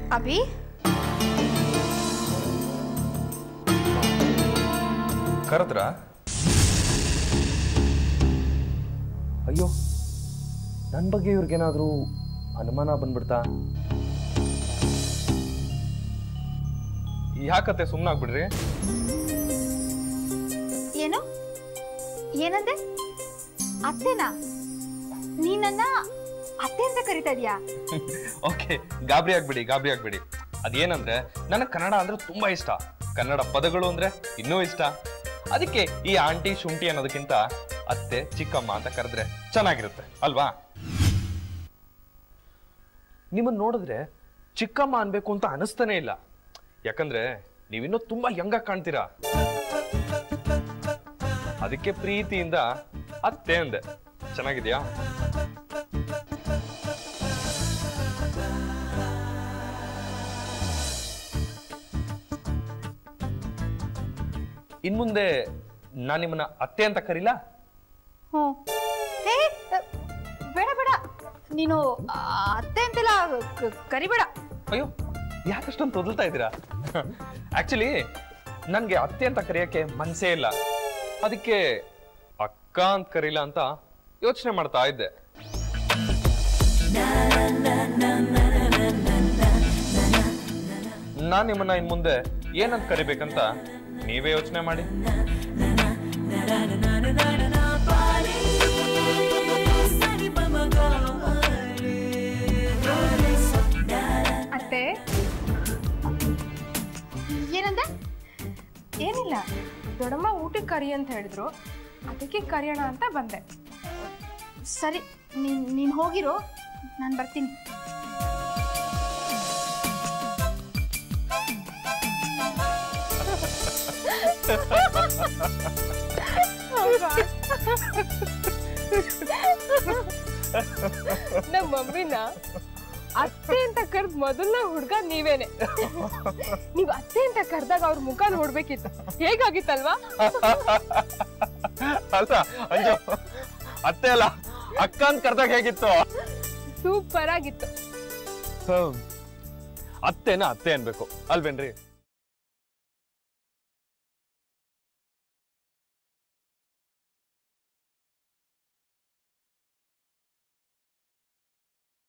ಅಭಿ ಕರೆದ್ರ? ಅಯ್ಯೋ, ನನ್ನ ಬಗ್ಗೆ ಇವ್ರಿಗೇನಾದ್ರೂ ಅನುಮಾನ ಬಂದ್ಬಿಡ್ತಾ? ಯಾಕತ್ತೆ ಸುಮ್ಮನಾಗ್ಬಿಡ್ರಿ? ಏನು ಏನಂದೆ? ಅತ್ತೆನಾ? ನೀನನ್ನ ಅತ್ತೆ ಅಂತ ಕರಿತಾ ಇದೀಯಾ? ಓಕೆ, ಗಾಬರಿ ಆಗ್ಬಿಡಿ. ಅದೇನಂದ್ರೆ ನನಗೆ ಕನ್ನಡ ಅಂದ್ರೆ ತುಂಬಾ ಇಷ್ಟ. ಕನ್ನಡ ಪದಗಳು ಅಂದ್ರೆ ಇನ್ನೂ ಇಷ್ಟ. ಅದಕ್ಕೆ ಈ ಆಂಟಿ ಶುಂಠಿ ಅನ್ನೋದಕ್ಕಿಂತ ಅತ್ತೆ ಚಿಕ್ಕಮ್ಮ ಅಂತ ಕರೆದ್ರೆ ಚೆನ್ನಾಗಿರುತ್ತೆ ಅಲ್ವಾ? ನಿಮ್ಮನ್ನ ನೋಡಿದ್ರೆ ಚಿಕ್ಕಮ್ಮ ಅನ್ಬೇಕು ಅಂತ ಅನಿಸ್ತಾನೆ ಇಲ್ಲ. ಯಾಕಂದ್ರೆ ನೀವಿನ್ನೂ ತುಂಬಾ ಯಂಗ ಕಾಣ್ತೀರಾ. ಅದಕ್ಕೆ ಪ್ರೀತಿಯಿಂದ ಅತ್ತೆ ಅಂದೆ. ಚೆನ್ನಾಗಿದ್ಯಾ? ಇನ್ಮುಂದೆ ನಾನು ನಿಮ್ಮನ್ನ ಅತ್ತೆ ಅಂತ ಕರೀಲಾ? ಬೇಡ, ನೀನು ಅತ್ತೆ ಅಂತೆಲ್ಲ ಕರಿಬೇಡ. ಅಯ್ಯೋ, ಯಾಕಷ್ಟೊಂದು ತೊದಲ್ತಾ ಇದ್ದೀರಾ? ಆಕ್ಚುಲಿ ನನ್ಗೆ ಅತ್ತೆ ಅಂತ ಕರೆಯಕ್ಕೆ ಮನ್ಸೇ ಇಲ್ಲ. ಅದಕ್ಕೆ ಅಕ್ಕ ಅಂತ ಕರೀಲ ಅಂತ ಯೋಚನೆ ಮಾಡ್ತಾ ಇದ್ದೆ. ನಾನ್ ನಿಮ್ಮನ್ನ ಇನ್ ಮುಂದೆ ಏನಂತ ಕರಿಬೇಕಂತ ನೀವೇ ಯೋಚನೆ ಮಾಡಿ. ಅತ್ತೆ ಏನಂದ? ಏನಿಲ್ಲ, ದೊಡ್ಡಮ್ಮ ಊಟಕ್ಕೆ ಕರಿ ಅಂತ ಹೇಳಿದ್ರು, ಅದಕ್ಕೆ ಕರಿಯೋಣ ಅಂತ ಬಂದೆ. ಸರಿ, ನೀನ್ ಹೋಗಿರೋ, ನಾನು ಬರ್ತೀನಿ. ನಮ್ಮ ಮಮ್ಮಿನ ಅತ್ತೆ ಅಂತ ಕರ್ದ್ ಮೊದಲನೇ ಹುಡ್ಗ ನೀವೇನೆ. ನೀವ್ ಅತ್ತೆ ಅಂತ ಕರ್ದಾಗ ಅವ್ರ ಮುಖ ನೋಡ್ಬೇಕಿತ್ತು. ಹೇಗಾಗಿತ್ತಲ್ವಾ? ಅಲ್ಲ ಅಂಜು, ಅತ್ತೆ ಅಲ್ಲ ಅಕ್ಕ ಅಂತ ಕರ್ದಾಗ ಹೇಗಿತ್ತು? ಸೂಪರ್ ಆಗಿತ್ತು. ಅತ್ತೆನ ಅತ್ತೆ ಅನ್ಬೇಕು ಅಲ್ವೇನ್ರಿ?